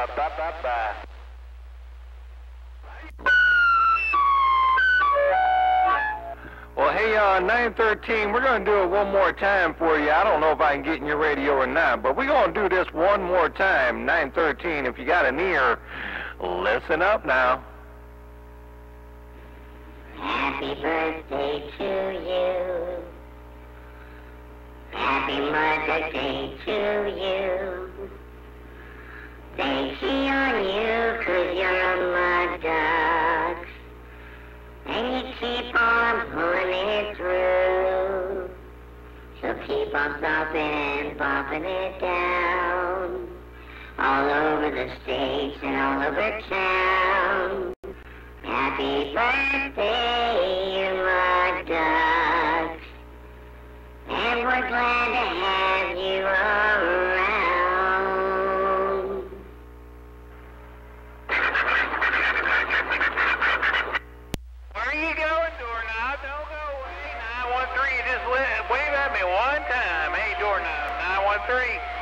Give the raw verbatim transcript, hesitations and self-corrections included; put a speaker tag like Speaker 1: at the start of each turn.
Speaker 1: Ba-ba-ba-ba. Well, hey, uh, nine thirteen, we're going to do it one more time for you. I don't know if I can get in your radio or not, but we're going to do this one more time. nine thirteen, if you got an ear, listen up now.
Speaker 2: Happy birthday to you. Happy Mother's Day to you. They see on you 'cause you're a mother. And you keep on pulling it through. So keep on stomping and bumping it down. All over the states and all over town. Happy birthday, you mother. And we're glad to have you around.
Speaker 1: Where are you going, doorknob? Don't go away. nine one three, just wave at me one time. Hey, doorknob, nine one three.